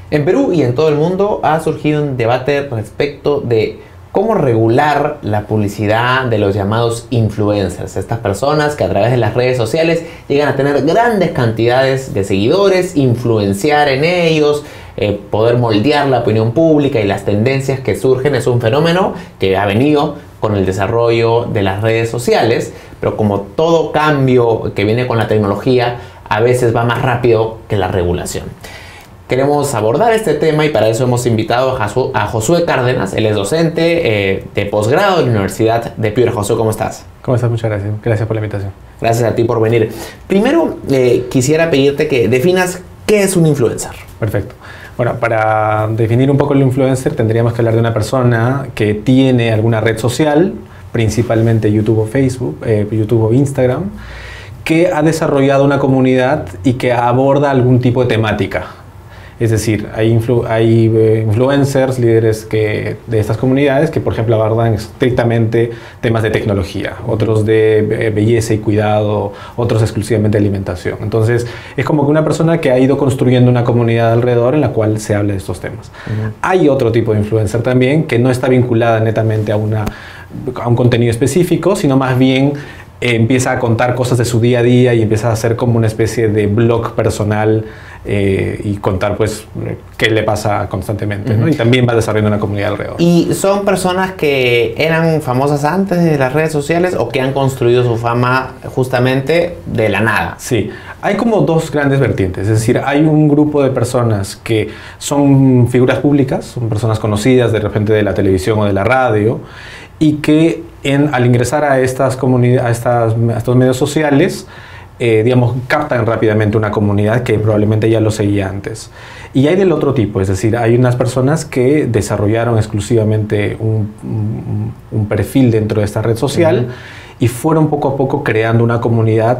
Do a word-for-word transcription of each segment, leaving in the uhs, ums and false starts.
En Perú y en todo el mundo ha surgido un debate respecto de cómo regular la publicidad de los llamados influencers, estas personas que a través de las redes sociales llegan a tener grandes cantidades de seguidores, influenciar en ellos, eh, poder moldear la opinión pública y las tendencias que surgen. Es un fenómeno que ha venido con el desarrollo de las redes sociales, pero como todo cambio que viene con la tecnología, a veces va más rápido que la regulación. Queremos abordar este tema y para eso hemos invitado a Josué Cárdenas. Él es docente eh, de posgrado de la Universidad de Piura. Josué, ¿cómo estás? ¿Cómo estás? Muchas gracias. Gracias por la invitación. Gracias a ti por venir. Primero, eh, quisiera pedirte que definas qué es un influencer. Perfecto. Bueno, para definir un poco el influencer tendríamos que hablar de una persona que tiene alguna red social, principalmente YouTube o Facebook, eh, YouTube o Instagram, que ha desarrollado una comunidad y que aborda algún tipo de temática. Es decir, hay, influ hay eh, influencers, líderes que, de estas comunidades que, por ejemplo, abordan estrictamente temas de tecnología, otros de belleza y cuidado, otros exclusivamente de alimentación. Entonces, es como que una persona que ha ido construyendo una comunidad alrededor en la cual se habla de estos temas. Uh-huh. Hay otro tipo de influencer también que no está vinculada netamente a, una, a un contenido específico, sino más bien eh, empieza a contar cosas de su día a día y empieza a hacer como una especie de blog personal Eh, y contar pues qué le pasa constantemente, ¿no? Y también va desarrollando una comunidad alrededor. ¿Y son personas que eran famosas antes de las redes sociales o que han construido su fama justamente de la nada? Sí, hay como dos grandes vertientes, es decir, hay un grupo de personas que son figuras públicas, son personas conocidas de repente de la televisión o de la radio y que en, al ingresar a, estas comunidades, a, estas, a estos medios sociales, Eh, digamos, captan rápidamente una comunidad que probablemente ya lo seguía antes. Y hay del otro tipo, es decir, hay unas personas que desarrollaron exclusivamente un, un, un perfil dentro de esta red social uh-huh. y fueron poco a poco creando una comunidad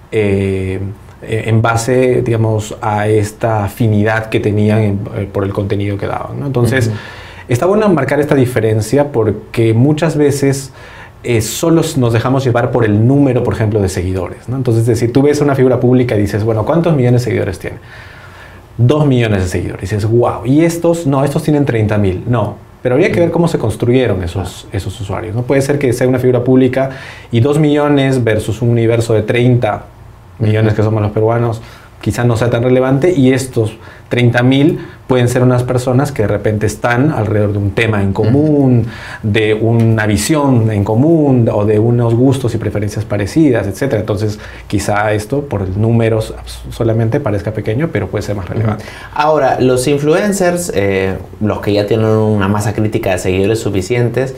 eh, en base, digamos, a esta afinidad que tenían en, eh, por el contenido que daban, ¿no? Entonces, uh-huh. está bueno marcar esta diferencia porque muchas veces Eh, solo nos dejamos llevar por el número, por ejemplo, de seguidores, ¿no? Entonces, es decir, tú ves una figura pública y dices, bueno, ¿cuántos millones de seguidores tiene? Dos millones de seguidores. Y dices, wow, ¿y estos? No, estos tienen treinta mil. No, pero habría que ver cómo se construyeron esos, esos usuarios, ¿no? Puede ser que sea una figura pública y dos millones versus un universo de treinta millones que somos los peruanos, quizás no sea tan relevante, y estos treinta mil pueden ser unas personas que de repente están alrededor de un tema en común, de una visión en común o de unos gustos y preferencias parecidas, etcétera. Entonces, quizá esto por números solamente parezca pequeño, pero puede ser más relevante. Ahora, los influencers, eh, los que ya tienen una masa crítica de seguidores suficientes,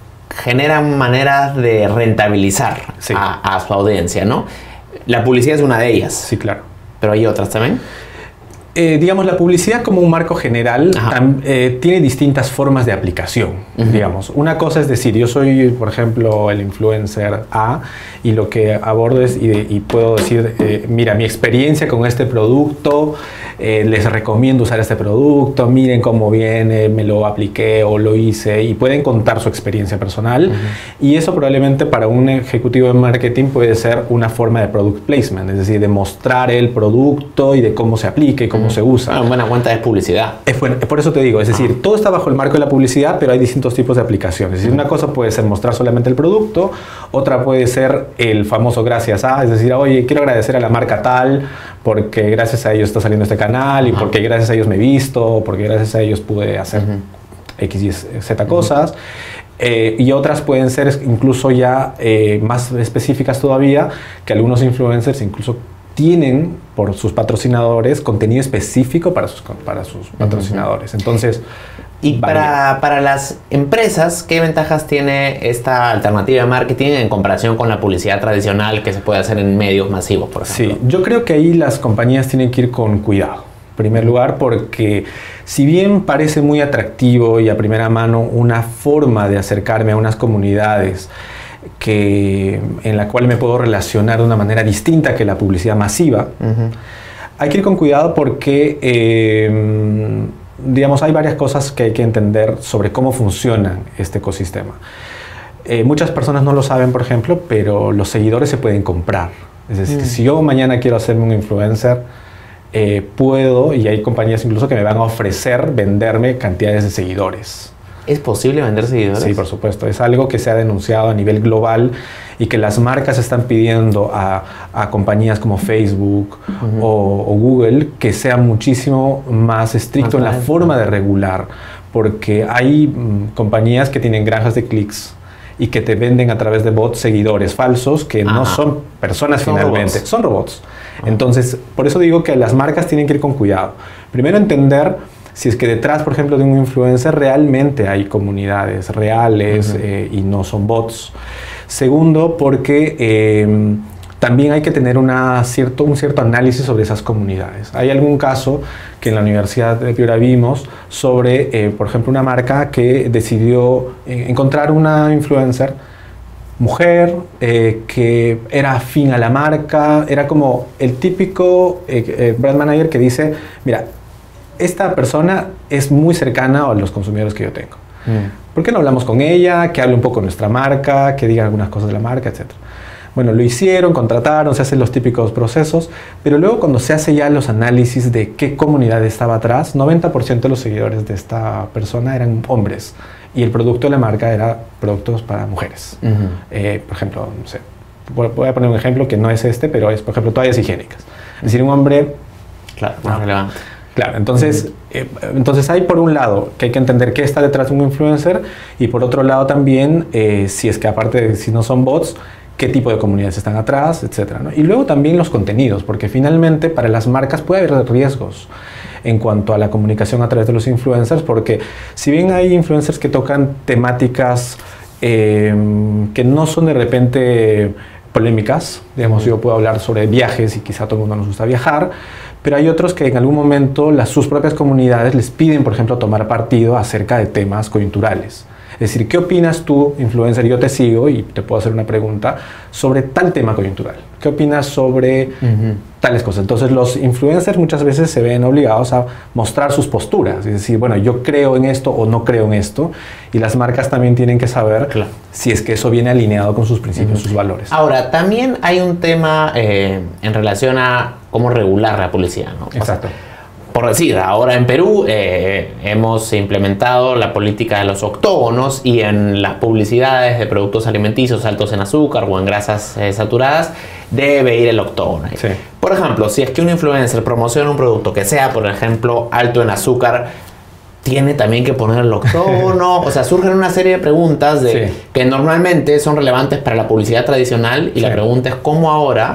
generan maneras de rentabilizar sí. a, a su audiencia, ¿no? La publicidad es una de ellas. Sí, claro. ¿Pero hay otras también? Eh, digamos, la publicidad como un marco general tam, eh, tiene distintas formas de aplicación, uh-huh. digamos. Una cosa es decir, yo soy, por ejemplo, el influencer A y lo que abordo es, y, de, y puedo decir, eh, mira, mi experiencia con este producto, eh, les recomiendo usar este producto, miren cómo viene, me lo apliqué o lo hice, y pueden contar su experiencia personal. Uh-huh. Y eso probablemente para un ejecutivo de marketing puede ser una forma de product placement, es decir, de mostrar el producto y de cómo se aplica y cómo se usa. Una buena cuenta de publicidad. Es bueno, por eso te digo, es decir, ah. todo está bajo el marco de la publicidad, pero hay distintos tipos de aplicaciones. Es decir, una cosa puede ser mostrar solamente el producto, otra puede ser el famoso gracias a, es decir, oye, quiero agradecer a la marca tal, porque gracias a ellos está saliendo este canal, y ah. porque gracias a ellos me he visto, porque gracias a ellos pude hacer uh-huh. X, Y, Z cosas. Uh-huh. Eh, y otras pueden ser incluso ya eh, más específicas todavía, que algunos influencers incluso tienen por sus patrocinadores contenido específico para sus, para sus patrocinadores. Entonces, y para, para las empresas, ¿qué ventajas tiene esta alternativa de marketing en comparación con la publicidad tradicional que se puede hacer en medios masivos, por ejemplo? Sí, yo creo que ahí las compañías tienen que ir con cuidado. En primer lugar, porque si bien parece muy atractivo y a primera mano una forma de acercarme a unas comunidades que, en la cual me puedo relacionar de una manera distinta que la publicidad masiva, uh-huh. hay que ir con cuidado porque, eh, digamos, hay varias cosas que hay que entender sobre cómo funciona este ecosistema. Eh, muchas personas no lo saben, por ejemplo, pero los seguidores se pueden comprar. Es decir, uh-huh. si yo mañana quiero hacerme un influencer, eh, puedo, y hay compañías incluso que me van a ofrecer venderme cantidades de seguidores. ¿Es posible vender seguidores? Sí, por supuesto. Es algo que se ha denunciado a nivel global y que las marcas están pidiendo a, a compañías como Facebook uh-huh. o, o Google que sea muchísimo más estricto más en la forma de regular, porque hay mm, compañías que tienen granjas de clics y que te venden a través de bots seguidores falsos que Ajá. no son personas son finalmente, robots. son robots. Ajá. Entonces, por eso digo que las marcas tienen que ir con cuidado. Primero, entender si es que detrás, por ejemplo, de un influencer realmente hay comunidades reales uh-huh. eh, y no son bots. Segundo, porque eh, también hay que tener una cierto, un cierto análisis sobre esas comunidades. Hay algún caso que en la Universidad de Piura vimos sobre, eh, por ejemplo, una marca que decidió eh, encontrar una influencer mujer eh, que era afín a la marca, era como el típico eh, eh, brand manager que dice, mira, esta persona es muy cercana a los consumidores que yo tengo. Mm. ¿Por qué no hablamos con ella? Que hable un poco de nuestra marca, que diga algunas cosas de la marca, etcétera. Bueno, lo hicieron, contrataron, se hacen los típicos procesos, pero luego cuando se hace ya los análisis de qué comunidad estaba atrás, noventa por ciento de los seguidores de esta persona eran hombres y el producto de la marca era productos para mujeres. Uh-huh. eh, por ejemplo, no sé, voy a poner un ejemplo que no es este, pero es, por ejemplo, toallas higiénicas. Es decir, un hombre... Claro, más relevante. Claro, entonces, uh-huh. eh, entonces hay por un lado que hay que entender qué está detrás de un influencer y por otro lado también, eh, si es que aparte de si no son bots, qué tipo de comunidades están atrás, etcétera, ¿no? Y luego también los contenidos, porque finalmente para las marcas puede haber riesgos en cuanto a la comunicación a través de los influencers, porque si bien hay influencers que tocan temáticas eh, que no son de repente polémicas, digamos, uh-huh. yo puedo hablar sobre viajes y quizá a todo el mundo nos gusta viajar, pero hay otros que en algún momento las, sus propias comunidades les piden, por ejemplo, tomar partido acerca de temas coyunturales. Es decir, ¿qué opinas tú, influencer? Yo te sigo y te puedo hacer una pregunta sobre tal tema coyuntural. ¿Qué opinas sobre uh-huh. tales cosas? Entonces, los influencers muchas veces se ven obligados a mostrar sus posturas. Es decir, bueno, yo creo en esto o no creo en esto. Y las marcas también tienen que saber claro. si es que eso viene alineado con sus principios, uh-huh. sus valores. Ahora, también hay un tema eh, en relación a cómo regular la publicidad, ¿no? Exacto. O sea, por decir, ahora en Perú eh, hemos implementado la política de los octógonos y en las publicidades de productos alimenticios altos en azúcar o en grasas eh, saturadas debe ir el octógono. Sí. Por ejemplo, si es que un influencer promociona un producto que sea, por ejemplo, alto en azúcar, ¿tiene también que poner el octógono? O sea, surgen una serie de preguntas de, sí. que normalmente son relevantes para la publicidad tradicional y sí. la pregunta es cómo ahora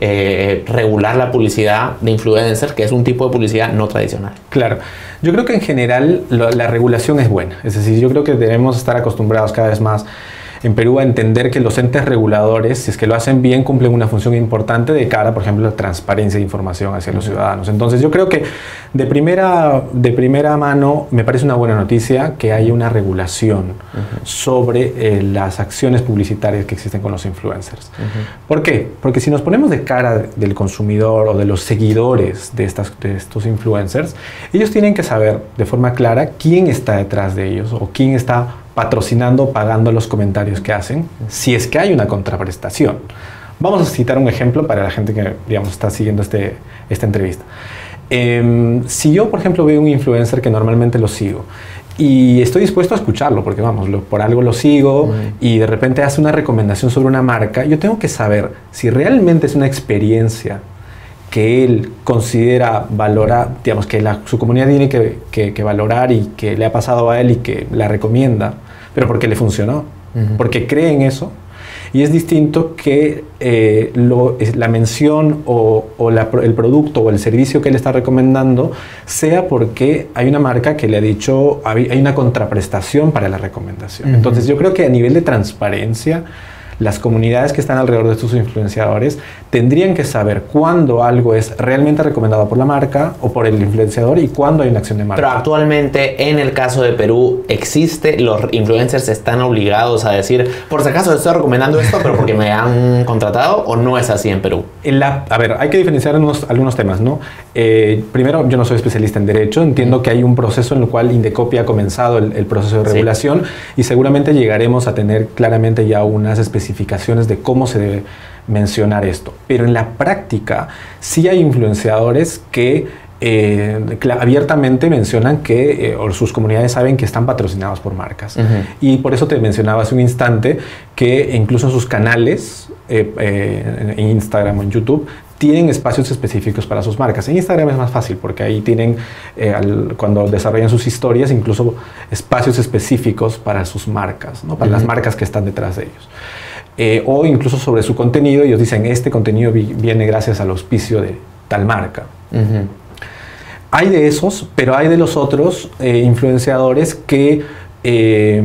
Eh, regular la publicidad de influencers, que es un tipo de publicidad no tradicional. Claro, yo creo que en general lo, la regulación es buena, es decir, yo creo que debemos estar acostumbrados cada vez más en Perú a entender que los entes reguladores, si es que lo hacen bien, cumplen una función importante de cara, por ejemplo, a la transparencia de información hacia los ciudadanos. Entonces yo creo que de primera, de primera mano me parece una buena noticia que haya una regulación uh-huh. sobre eh, las acciones publicitarias que existen con los influencers. Uh-huh. ¿Por qué? Porque si nos ponemos de cara del consumidor o de los seguidores de, estas, de estos influencers, ellos tienen que saber de forma clara quién está detrás de ellos o quién está patrocinando, pagando los comentarios que hacen, si es que hay una contraprestación. Vamos a citar un ejemplo para la gente que, digamos, está siguiendo este, esta entrevista. Eh, si yo, por ejemplo, veo un influencer que normalmente lo sigo y estoy dispuesto a escucharlo, porque vamos, lo, por algo lo sigo, mm. y de repente hace una recomendación sobre una marca, yo tengo que saber si realmente es una experiencia que él considera valorar, digamos, que la, su comunidad tiene que, que, que valorar y que le ha pasado a él y que la recomienda, pero porque le funcionó, uh-huh. porque cree en eso. Y es distinto que eh, lo, la mención o, o la, el producto o el servicio que él está recomendando sea porque hay una marca que le ha dicho, hay, hay una contraprestación para la recomendación. Uh-huh. Entonces yo creo que a nivel de transparencia, las comunidades que están alrededor de estos influenciadores tendrían que saber cuándo algo es realmente recomendado por la marca o por el influenciador y cuándo hay una acción de marca. Pero actualmente, en el caso de Perú, existe, los influencers están obligados a decir, por si acaso estoy recomendando esto, pero porque me han contratado, ¿o no es así en Perú? En la, a ver, hay que diferenciar unos, algunos temas, ¿no? Eh, primero, yo no soy especialista en derecho, entiendo que hay un proceso en el cual Indecopi ha comenzado el, el proceso de regulación, sí. y seguramente llegaremos a tener claramente ya unas especificaciones especificaciones de cómo se debe mencionar esto. Pero en la práctica sí hay influenciadores que Eh, abiertamente mencionan que eh, o sus comunidades saben que están patrocinados por marcas. Uh-huh. Y por eso te mencionaba hace un instante que incluso en sus canales, eh, eh, en Instagram o en YouTube, tienen espacios específicos para sus marcas. En Instagram es más fácil porque ahí tienen, eh, al, cuando desarrollan sus historias, incluso espacios específicos para sus marcas, ¿no? Para uh-huh. las marcas que están detrás de ellos. Eh, o incluso sobre su contenido, ellos dicen, este contenido vi- viene gracias al auspicio de tal marca. Uh-huh. Hay de esos, pero hay de los otros eh, influenciadores que eh,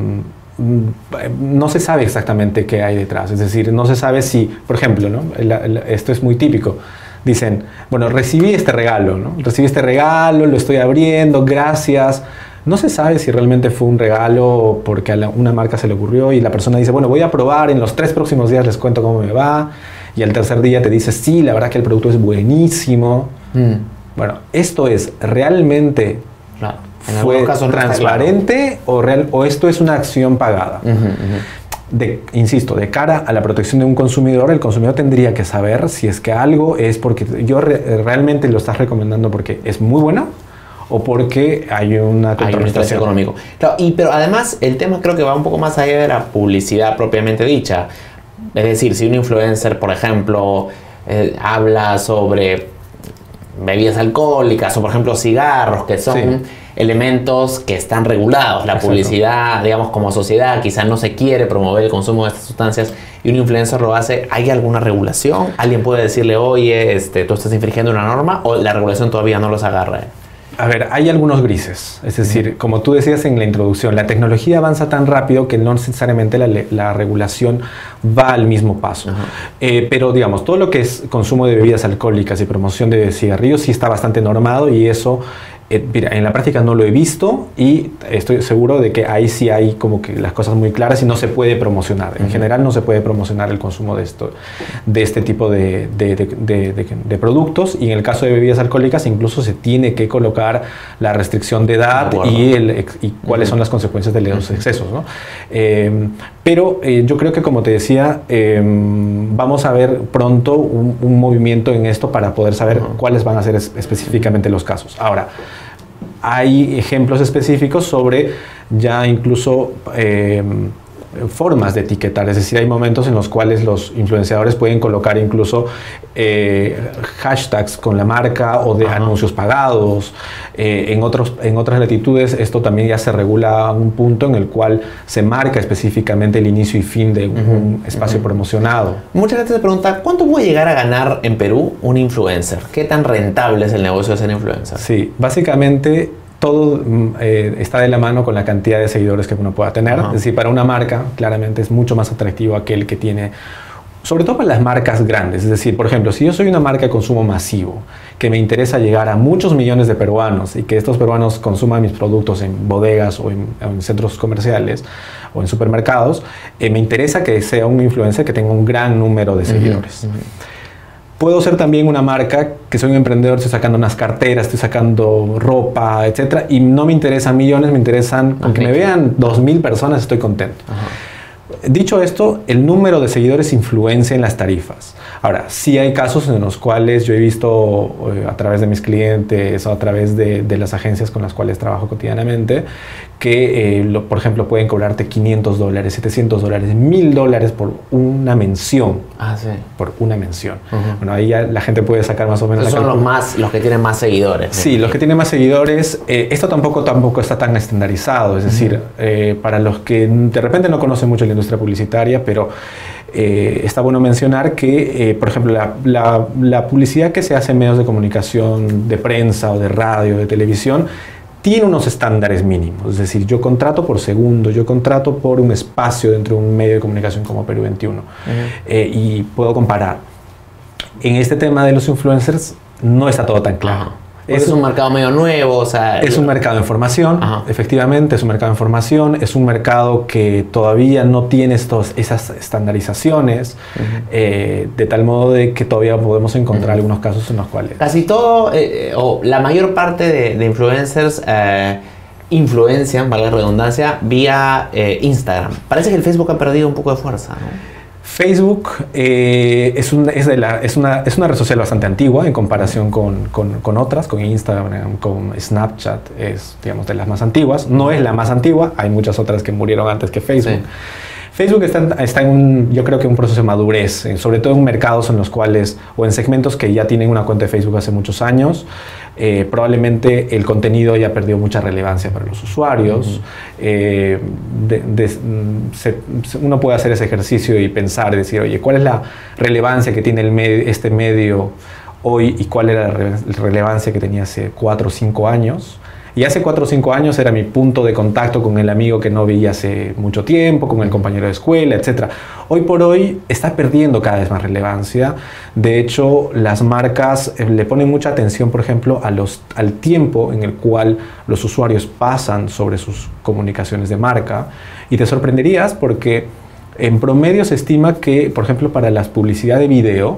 no se sabe exactamente qué hay detrás. Es decir, no se sabe si, por ejemplo, ¿no? la, la, esto es muy típico. Dicen, bueno, recibí este regalo, ¿no? Recibí este regalo, lo estoy abriendo, gracias. No se sabe si realmente fue un regalo porque a la, una marca se le ocurrió y la persona dice, bueno, voy a probar, en los tres próximos días les cuento cómo me va. Y al tercer día te dice, sí, la verdad que el producto es buenísimo. Mm. Bueno, ¿esto es realmente claro. fue transparente claro. o, real, o esto es una acción pagada? Uh-huh, uh-huh. De, insisto, de cara a la protección de un consumidor, el consumidor tendría que saber si es que algo es porque yo re, realmente lo estás recomendando porque es muy bueno o porque hay una contraprestación económica. Claro, y, pero además el tema creo que va un poco más allá de la publicidad propiamente dicha. Es decir, si un influencer, por ejemplo, eh, habla sobre bebidas alcohólicas o por ejemplo cigarros, que son sí. elementos que están regulados. La Exacto. publicidad, digamos, como sociedad quizás no se quiere promover el consumo de estas sustancias y un influencer lo hace. ¿Hay alguna regulación? ¿Alguien puede decirle, oye, este, tú estás infringiendo una norma? ¿O la regulación todavía no los agarra? A ver, hay algunos grises. Es decir, uh-huh. como tú decías en la introducción, la tecnología avanza tan rápido que no necesariamente la, la regulación va al mismo paso. Uh-huh. Eh, pero, digamos, todo lo que es consumo de bebidas alcohólicas y promoción de cigarrillos sí está bastante normado y eso, eh, mira, en la práctica no lo he visto y estoy seguro de que ahí sí hay como que las cosas muy claras y no se puede promocionar. En uh-huh. general no se puede promocionar el consumo de, esto, de este tipo de, de, de, de, de, de productos y en el caso de bebidas alcohólicas incluso se tiene que colocar la restricción de edad y, el, y cuáles uh-huh. son las consecuencias de los uh-huh. excesos, ¿no? Eh, pero eh, yo creo que, como te decía, eh, vamos a ver pronto un, un movimiento en esto para poder saber uh-huh. cuáles van a ser es, específicamente los casos. Ahora, hay ejemplos específicos sobre ya incluso eh, formas de etiquetar, es decir, hay momentos en los cuales los influenciadores pueden colocar incluso eh, hashtags con la marca o de Ajá. anuncios pagados. Eh, en, otros, en otras latitudes esto también ya se regula a un punto en el cual se marca específicamente el inicio y fin de un, uh-huh. un espacio uh-huh. promocionado. Mucha gente se pregunta, ¿cuánto puede llegar a ganar en Perú un influencer? ¿Qué tan rentable es el negocio de ser influencer? Sí, básicamente todo eh, está de la mano con la cantidad de seguidores que uno pueda tener. Uh-huh. Es decir, para una marca, claramente es mucho más atractivo aquel que tiene, sobre todo para las marcas grandes. Es decir, por ejemplo, si yo soy una marca de consumo masivo, que me interesa llegar a muchos millones de peruanos y que estos peruanos consuman mis productos en bodegas o en, en centros comerciales o en supermercados, eh, me interesa que sea un influencer que tenga un gran número de seguidores. Uh-huh. Uh-huh. Puedo ser también una marca que soy un emprendedor, estoy sacando unas carteras, estoy sacando ropa, etcétera, y no me interesan millones, me interesan, aunque me vean dos mil personas, estoy contento. Ajá. Dicho esto, el número de seguidores influencia en las tarifas. Ahora, sí hay casos en los cuales yo he visto eh, a través de mis clientes o a través de, de las agencias con las cuales trabajo cotidianamente que, eh, lo, por ejemplo, pueden cobrarte quinientos dólares, setecientos dólares, mil dólares por una mención. Ah, sí. Por una mención. Uh-huh. Bueno, ahí ya la gente puede sacar más o menos... Esos son los, más, los que tienen más seguidores. Sí, los que tienen más seguidores. Eh, esto tampoco, tampoco está tan estandarizado. Es decir, uh-huh. eh, para los que de repente no conocen mucho la industria publicitaria, pero eh, está bueno mencionar que, eh, por ejemplo, la, la, la publicidad que se hace en medios de comunicación, de prensa o de radio, de televisión, tiene unos estándares mínimos. Es decir, yo contrato por segundo, yo contrato por un espacio dentro de un medio de comunicación como Perú veintiuno. Uh-huh. eh, y puedo comparar. En este tema de los influencers no está todo tan claro. Uh-huh. Es, es un mercado medio nuevo, o sea... Es un mercado de información, Ajá. efectivamente, es un mercado de información, es un mercado que todavía no tiene estos, esas estandarizaciones, uh-huh. eh, de tal modo de que todavía podemos encontrar uh-huh. algunos casos en los cuales... Casi todo, eh, o la mayor parte de, de influencers, eh, influencian, valga la redundancia, vía eh, Instagram. Parece que el Facebook ha perdido un poco de fuerza, ¿no? Facebook eh, es, un, es, de la, es, una, es una red social bastante antigua en comparación con, con, con otras, con Instagram, con Snapchat, es, digamos, de las más antiguas. No es la más antigua, hay muchas otras que murieron antes que Facebook. Sí. Facebook está, está en un, yo creo que un proceso de madurez, sobre todo en mercados en los cuales, o en segmentos que ya tienen una cuenta de Facebook hace muchos años. Eh, probablemente el contenido ya perdió mucha relevancia para los usuarios. Uh-huh. eh, de, de, se, uno puede hacer ese ejercicio y pensar, decir, oye, ¿cuál es la relevancia que tiene el med- este medio hoy y cuál era la re- relevancia que tenía hace cuatro o cinco años? Y hace cuatro o cinco años era mi punto de contacto con el amigo que no veía hace mucho tiempo, con el compañero de escuela, etcétera. Hoy por hoy está perdiendo cada vez más relevancia. De hecho, las marcas eh, le ponen mucha atención, por ejemplo, a los, al tiempo en el cual los usuarios pasan sobre sus comunicaciones de marca. Y te sorprenderías porque en promedio se estima que, por ejemplo, para la publicidad de video,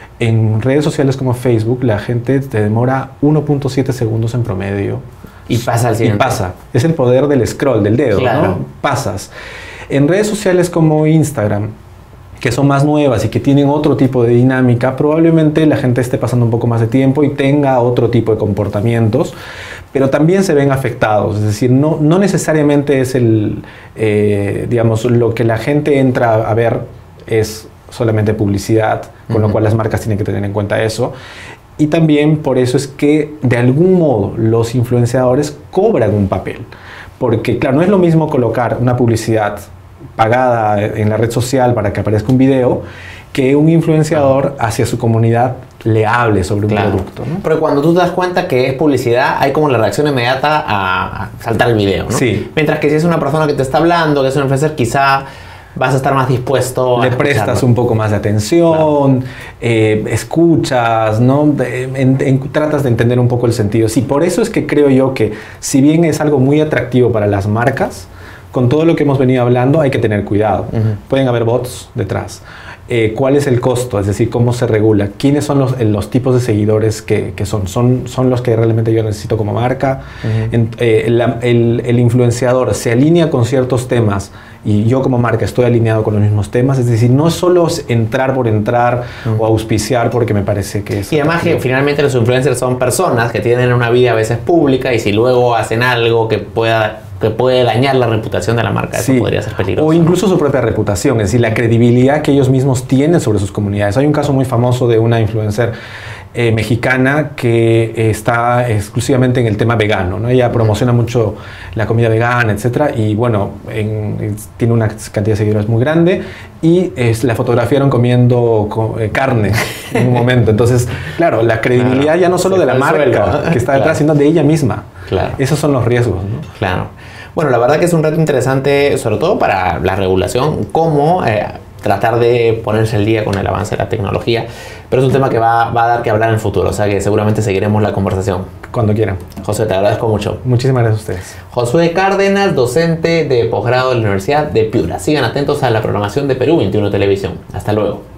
en redes sociales como Facebook, la gente te demora uno punto siete segundos en promedio. Y pasa al siguiente. Y pasa. Es el poder del scroll, del dedo, claro. ¿no? Pasas. En redes sociales como Instagram, que son más nuevas y que tienen otro tipo de dinámica, probablemente la gente esté pasando un poco más de tiempo y tenga otro tipo de comportamientos, pero también se ven afectados. Es decir, no, no necesariamente es el, eh, digamos, lo que la gente entra a ver es solamente publicidad, con uh-huh. lo cual las marcas tienen que tener en cuenta eso. Y también por eso es que de algún modo los influenciadores cobran un papel. Porque claro, no es lo mismo colocar una publicidad pagada en la red social para que aparezca un video que un influenciador hacia su comunidad le hable sobre un claro. producto, ¿no? Pero cuando tú te das cuenta que es publicidad, hay como la reacción inmediata a saltar el video, ¿no? Sí. Mientras que si es una persona que te está hablando, que es un influencer, quizá vas a estar más dispuesto a le prestas un poco más de atención, claro. eh, escuchas, ¿no? En, en, tratas de entender un poco el sentido. Sí, por eso es que creo yo que si bien es algo muy atractivo para las marcas, con todo lo que hemos venido hablando hay que tener cuidado. Uh-huh. Pueden haber bots detrás. Eh, ¿Cuál es el costo? Es decir, ¿cómo se regula? ¿Quiénes son los, los tipos de seguidores que, que son? son? ¿Son los que realmente yo necesito como marca? Uh-huh. en, eh, la, el, el influenciador se alinea con ciertos temas y yo como marca estoy alineado con los mismos temas. Es decir, no solo es entrar por entrar uh-huh. o auspiciar porque me parece que es... Y además que finalmente los influencers son personas que tienen una vida a veces pública y si luego hacen algo que pueda... que puede dañar la reputación de la marca, eso sí. podría ser peligroso. O incluso su propia reputación, es decir, la credibilidad que ellos mismos tienen sobre sus comunidades. Hay un caso muy famoso de una influencer eh, mexicana que eh, está exclusivamente en el tema vegano, ¿no? Ella promociona mucho la comida vegana, etcétera, y bueno, en, en, tiene una cantidad de seguidores muy grande y eh, la fotografiaron comiendo co eh, carne en un momento. Entonces, claro, la credibilidad claro. ya no solo de la marca suelo. que está detrás, claro. sino de ella misma. Claro. Esos son los riesgos, ¿no? Claro. Bueno, la verdad que es un reto interesante, sobre todo para la regulación, cómo eh, tratar de ponerse al día con el avance de la tecnología, pero es un tema que va, va a dar que hablar en el futuro, o sea que seguramente seguiremos la conversación. Cuando quieran. Josué, te agradezco mucho. Muchísimas gracias a ustedes. Josué Cárdenas, docente de posgrado de la Universidad de Piura. Sigan atentos a la programación de Perú veintiuno Televisión. Hasta luego.